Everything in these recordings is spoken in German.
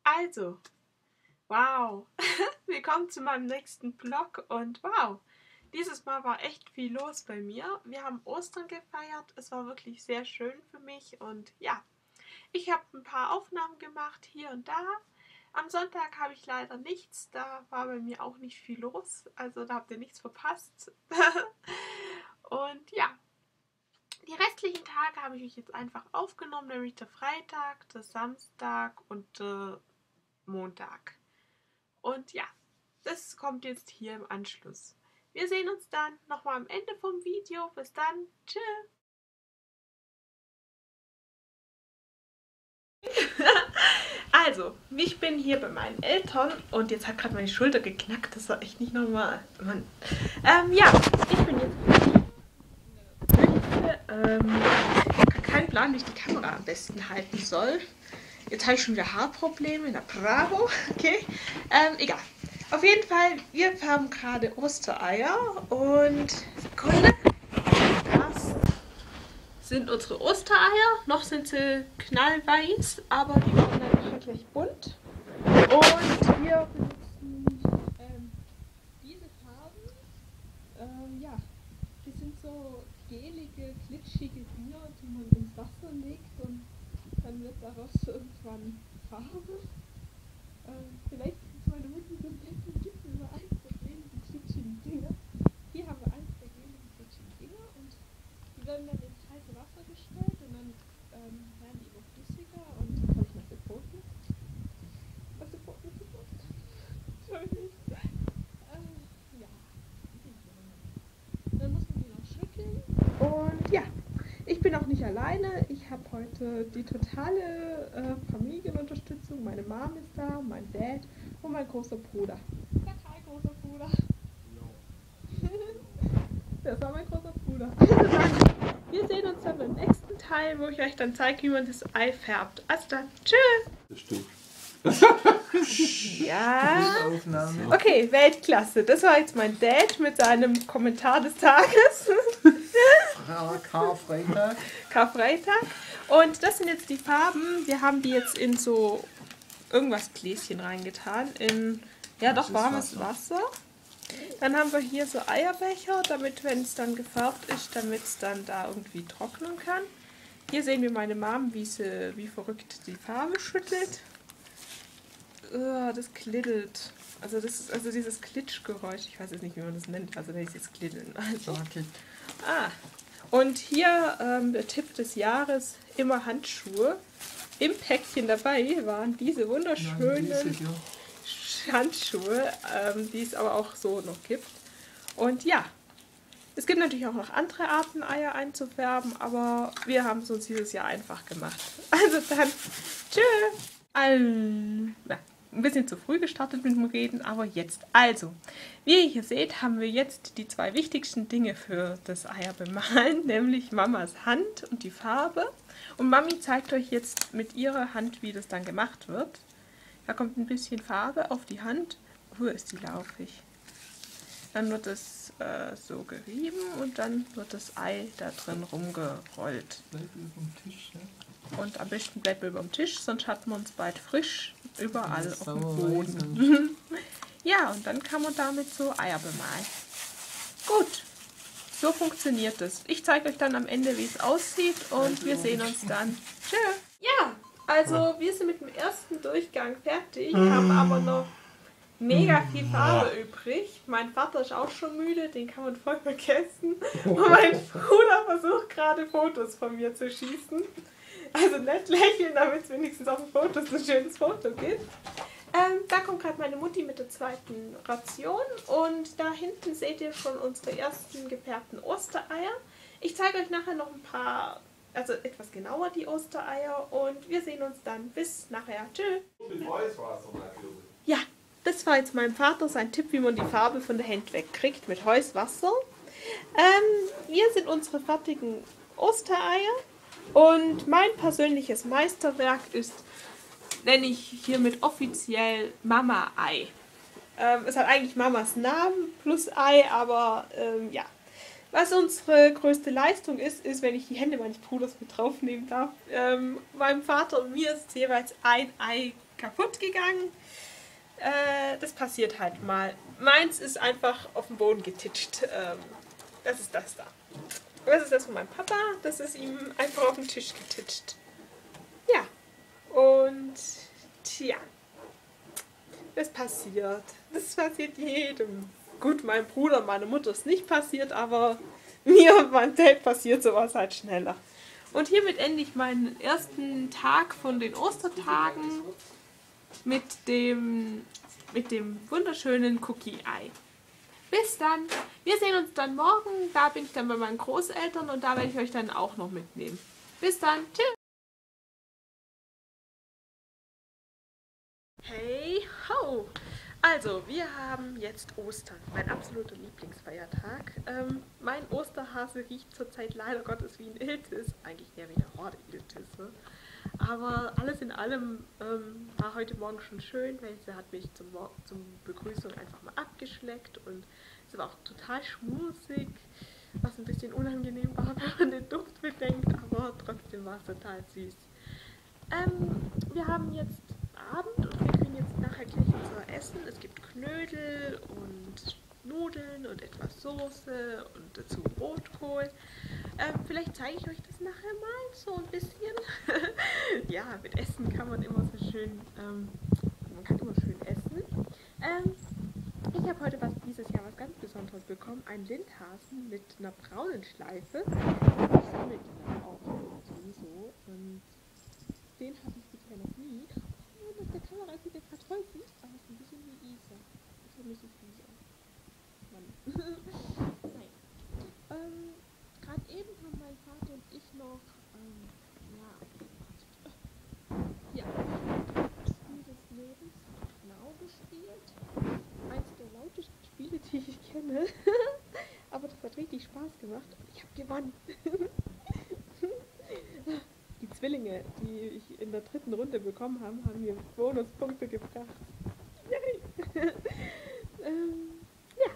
Also, wow, willkommen zu meinem nächsten Vlog und wow, dieses Mal war echt viel los bei mir. Wir haben Ostern gefeiert, es war wirklich sehr schön für mich und ja, ich habe ein paar Aufnahmen gemacht hier und da. Am Sonntag habe ich leider nichts, da war bei mir auch nicht viel los, also da habt ihr nichts verpasst. Und ja, die restlichen Tage habe ich euch jetzt einfach aufgenommen, nämlich der Freitag, der Samstag und der Montag. Und ja, das kommt jetzt hier im Anschluss. Wir sehen uns dann nochmal am Ende vom Video. Bis dann. Tschüss. Also, ich bin hier bei meinen Eltern und jetzt hat gerade meine Schulter geknackt. Das war echt nicht normal. Mann. Ja, ich bin jetzt ich habe keinen Plan, wie ich die Kamera am besten halten soll. Jetzt habe ich schon wieder Haarprobleme. Na bravo. Okay. Egal. Auf jeden Fall, wir haben gerade Ostereier und Sekunde. Das sind unsere Ostereier. Noch sind sie knallweiß, aber die werden dann nachher gleich bunt. Und wir benutzen diese Farben. Ja, die sind so gelige, glitschige Dinger, die man ins Wasser legt und dann wird daraus irgendwann Farbe. Vielleicht ist meine Mutter so nett und gibt mir mal eins der geligen, glitschigen Dinger. Hier haben wir eins der geligen, glitschigen Dinger und die werden dann ins heiße Wasser gestellt und dann werden die immer flüssiger und habe ich noch Depoten. Was Depoten ist das? Entschuldigung. Ja. Dann muss man die noch schütteln und ja. Ich bin auch nicht alleine. Ich habe heute die totale Familienunterstützung. Meine Mom ist da, mein Dad und mein großer Bruder. Sag hi, großer Bruder. No. Das war mein großer Bruder. Also dann, wir sehen uns dann beim nächsten Teil, wo ich euch dann zeige, wie man das Ei färbt. Also dann, tschüss. Das stimmt. Ja. Okay, Weltklasse. Das war jetzt mein Dad mit seinem Kommentar des Tages. Karfreitag. Karfreitag. Und das sind jetzt die Farben. Wir haben die jetzt in so irgendwas Gläschen reingetan. In, ja doch, warmes Wasser. Dann haben wir hier so Eierbecher, damit, wenn es dann gefärbt ist, damit es dann da irgendwie trocknen kann. Hier sehen wir meine Mom, wie verrückt die Farbe schüttelt. Das kliddelt. Also das ist also dieses Klitschgeräusch. Ich weiß jetzt nicht, wie man das nennt. Also nenne ich es jetzt kliddeln. Also. Okay. Und hier der Tipp des Jahres, immer Handschuhe. Im Päckchen dabei waren diese wunderschönen Handschuhe, die es aber auch so noch gibt. Und ja, es gibt natürlich auch noch andere Arten, Eier einzufärben, aber wir haben es uns dieses Jahr einfach gemacht. Also dann, tschüss! Ein bisschen zu früh gestartet mit dem Reden, aber jetzt. Also, wie ihr hier seht, haben wir jetzt die zwei wichtigsten Dinge für das Eier bemalen, nämlich Mamas Hand und die Farbe. Und Mami zeigt euch jetzt mit ihrer Hand, wie das dann gemacht wird. Da kommt ein bisschen Farbe auf die Hand. Ist die laufig. Dann wird es so gerieben und dann wird das Ei da drin rumgerollt. Und am besten bleibt man über dem Tisch, sonst hat man es bald frisch überall auf dem Boden. Ja, und dann kann man damit so Eier bemalen. Gut, so funktioniert es. Ich zeige euch dann am Ende, wie es aussieht und wir sehen uns dann. Tschö. Ja, also wir sind mit dem ersten Durchgang fertig, haben aber noch mega viel Farbe übrig. Mein Vater ist auch schon müde, den kann man voll vergessen. Und mein Bruder versucht gerade Fotos von mir zu schießen. Also nicht lächeln, damit es wenigstens auf dem Foto ein schönes Foto gibt. Da kommt gerade meine Mutti mit der zweiten Ration und da hinten seht ihr schon unsere ersten gefärbten Ostereier. Ich zeige euch nachher noch ein paar, also etwas genauer die Ostereier und wir sehen uns dann. Bis nachher. Tschüss. Ja, das war jetzt meinem Vater sein Tipp, wie man die Farbe von der Hand wegkriegt mit heißem Wasser. Hier sind unsere fertigen Ostereier. Und mein persönliches Meisterwerk ist, nenne ich hiermit offiziell Mama-Ei. Es hat eigentlich Mamas Namen plus Ei, aber ja. Was unsere größte Leistung ist, wenn ich die Hände meines Bruders mit draufnehmen darf. Meinem Vater und mir ist jeweils ein Ei kaputt gegangen. Das passiert halt mal. Meins ist einfach auf den Boden getitscht. Das ist das da. Das ist das von meinem Papa. Das ist ihm einfach auf den Tisch getitscht. Ja. Und tja. Das passiert. Das passiert jedem. Gut, meinem Bruder und meiner Mutter ist nicht passiert, aber mir und meinem Dad passiert sowas halt schneller. Und hiermit ende ich meinen ersten Tag von den Ostertagen mit dem wunderschönen Cookie-Ei. Bis dann. Wir sehen uns dann morgen. Da bin ich dann bei meinen Großeltern und da werde ich euch dann auch noch mitnehmen. Bis dann. Tschüss. Hey ho! Also, wir haben jetzt Ostern, mein absoluter Lieblingsfeiertag. Mein Osterhase riecht zurzeit leider Gottes wie ein Iltis. Eigentlich eher wie eine Horde Iltis. Ne? Aber alles in allem war heute Morgen schon schön, weil sie hat mich zum Begrüßung einfach mal abgeschleckt und es war auch total schmusig, was ein bisschen unangenehm war, wenn man den Duft bedenkt, aber trotzdem war es total süß. Wir haben jetzt Abend und wir kriegen jetzt nachher gleich unser Essen. Es gibt Knödel und Nudeln und etwas Soße und dazu Rotkohl. Vielleicht zeige ich euch das nachher mal so ein bisschen. Ja, mit Essen kann man immer so schön, man kann immer schön essen. Ich habe heute dieses Jahr was ganz Besonderes bekommen, einen Lindhasen mit einer braunen Schleife. Ich sammle die dann auch sowieso und den habe ich bisher noch nie. Oh, mit der Kamera sieht der gerade voll süß aus, ein bisschen wie Isa. Das ist ein bisschen süß aus. Nein. Gerade eben haben mein Vater und ich noch, Spiel des Lebens Now gespielt. Eins der lautesten Spiele, die ich kenne. Aber das hat richtig Spaß gemacht. Ich habe gewonnen. Die Zwillinge, die ich in der 3. Runde bekommen habe, haben mir Bonuspunkte gebracht. Yay! Ja.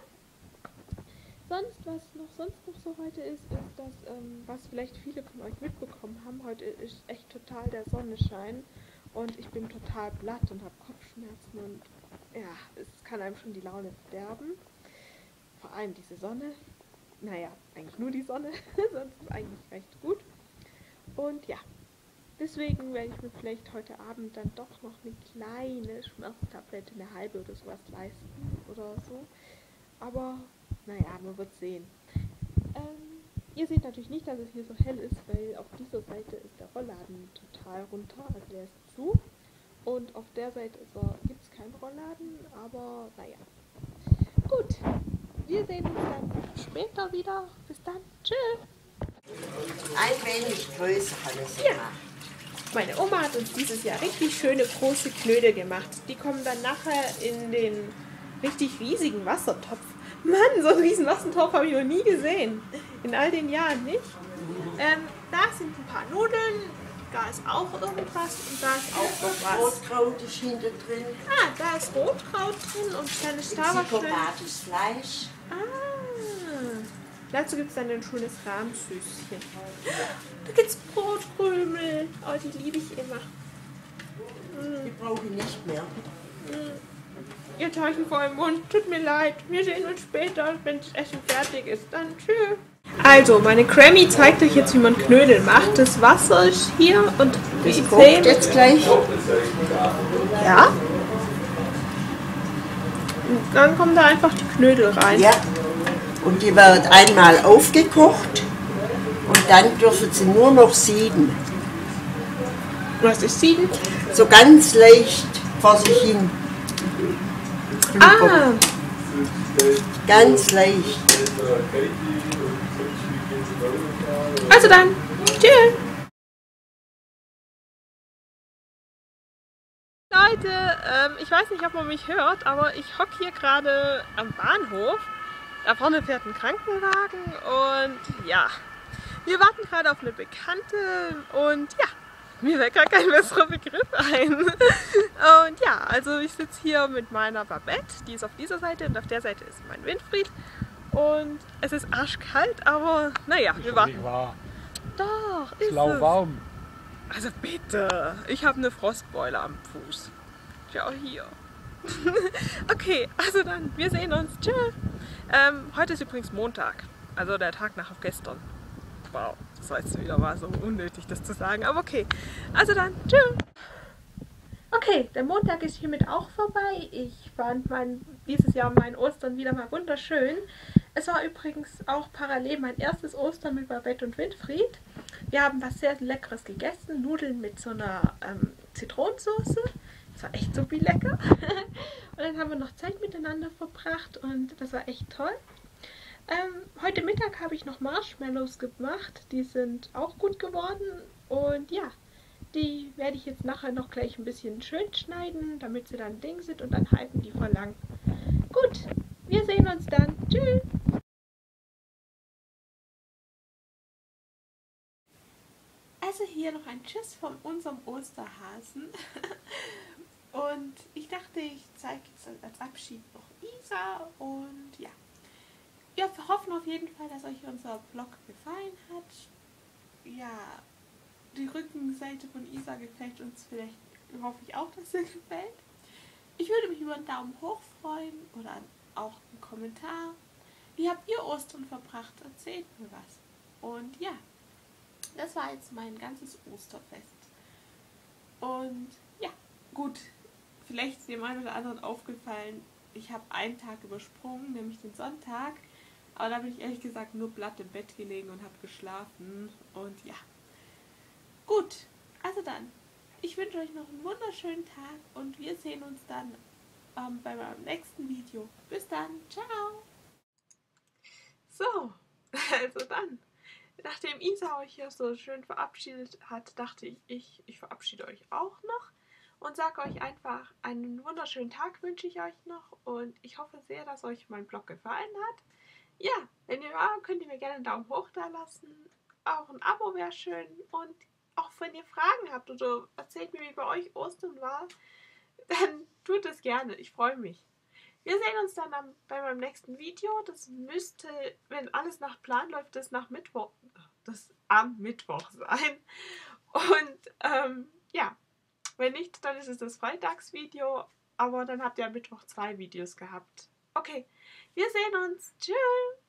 Was sonst noch so heute ist, dass, was vielleicht viele von euch mitbekommen haben, heute ist echt total der Sonnenschein und ich bin total platt und habe Kopfschmerzen und ja, es kann einem schon die Laune verderben. Vor allem diese Sonne. Naja, eigentlich nur die Sonne, sonst ist eigentlich recht gut. Und ja, deswegen werde ich mir vielleicht heute Abend dann doch noch eine kleine Schmerztablette, eine halbe oder sowas leisten oder so. Aber naja, man wird sehen. Ihr seht natürlich nicht, dass es hier so hell ist, weil auf dieser Seite ist der Rollladen total runter, also der ist zu. Und auf der Seite gibt es keinen Rollladen, aber naja. Gut, wir sehen uns dann später wieder. Bis dann, tschüss. Ein wenig größer alles gemacht. Meine Oma hat uns dieses Jahr richtig schöne große Knödel gemacht. Die kommen dann nachher in den richtig riesigen Wassertopf. Mann, so einen riesen Wassertopf habe ich noch nie gesehen. In all den Jahren nicht. Da sind ein paar Nudeln, da ist auch irgendwas und da ist auch noch was. Rotkraut ist hinter drin. Ah, da ist Rotkraut drin und dann ist da was schön. Fleisch. Ah, dazu gibt es dann ein schönes Rahmsüßchen. Da gibt es Brotkrümel. Oh, die liebe ich immer. Die brauche ich nicht mehr. Ihr Teichen vor dem Mund, tut mir leid. Wir sehen uns später, wenn das Essen fertig ist. Dann tschüss. Also, meine Grammy zeigt euch jetzt, wie man Knödel macht. Das Wasser ist hier und Das kocht jetzt gleich. Ja. Und dann kommen da einfach die Knödel rein. Ja. Und die wird einmal aufgekocht und dann dürfen sie nur noch sieden. Was ist sieden? So ganz leicht vor sich hin. Ah, Ganz leicht. also dann. Tschüss. Leute, ich weiß nicht, ob man mich hört, aber ich hocke hier gerade am Bahnhof. Da vorne fährt ein Krankenwagen und ja, wir warten gerade auf eine Bekannte und ja, mir fällt gar kein besserer Begriff ein. Und ja, also ich sitze hier mit meiner Babette, die ist auf dieser Seite und auf der Seite ist mein Winfried. Und es ist arschkalt, aber naja, wir warten. Nicht wahr. Doch, ist es. Lauwarm. Also bitte, ich habe eine Frostbeule am Fuß. Ja, hier. Okay, also dann, wir sehen uns. Tschüss. Heute ist übrigens Montag, also der Tag nach gestern. Wow, das war jetzt wieder mal so unnötig, das zu sagen, aber okay. Also dann, tschüss. Okay, der Montag ist hiermit auch vorbei. Ich fand dieses Jahr mein Ostern wieder mal wunderschön. Es war übrigens auch parallel mein erstes Ostern mit Babette und Winfried. Wir haben was sehr Leckeres gegessen, Nudeln mit so einer Zitronensauce. Das war echt so viel lecker. Und dann haben wir noch Zeit miteinander verbracht und das war echt toll. Heute Mittag habe ich noch Marshmallows gemacht. Die sind auch gut geworden und ja, die werde ich jetzt nachher noch gleich ein bisschen schön schneiden, damit sie dann Ding sind und dann halten die voll lang. Gut, wir sehen uns dann. Tschüss! Also hier noch ein Tschüss von unserem Osterhasen. Und ich dachte, ich zeige jetzt als Abschied noch Isa und ja. Wir hoffen auf jeden Fall, dass euch unser Vlog gefallen hat. Ja, die Rückenseite von Isa gefällt uns vielleicht, hoffe ich auch, dass sie gefällt. Ich würde mich über einen Daumen hoch freuen oder auch einen Kommentar. Wie habt ihr Ostern verbracht? Erzählt mir was. Und ja, das war jetzt mein ganzes Osterfest. Und ja, gut, vielleicht ist dem einen oder anderen aufgefallen, ich habe einen Tag übersprungen, nämlich den Sonntag. Aber da bin ich ehrlich gesagt nur platt im Bett gelegen und habe geschlafen. Und ja, gut, also dann, ich wünsche euch noch einen wunderschönen Tag und wir sehen uns dann bei meinem nächsten Video. Bis dann, ciao! So, also dann, nachdem Isa euch hier so schön verabschiedet hat, dachte ich verabschiede euch auch noch und sage euch einfach, einen wunderschönen Tag wünsche ich euch noch und ich hoffe sehr, dass euch mein Vlog gefallen hat. Ja, wenn ihr mag, könnt ihr mir gerne einen Daumen hoch da lassen, auch ein Abo wäre schön und auch wenn ihr Fragen habt oder erzählt mir, wie bei euch Ostern war, dann tut es gerne, ich freue mich. Wir sehen uns dann bei meinem nächsten Video. Das müsste, wenn alles nach Plan läuft, das am Mittwoch sein. Und ja, wenn nicht, dann ist es das Freitagsvideo. Aber dann habt ihr am Mittwoch 2 Videos gehabt. Okay, wir sehen uns. Tschüss.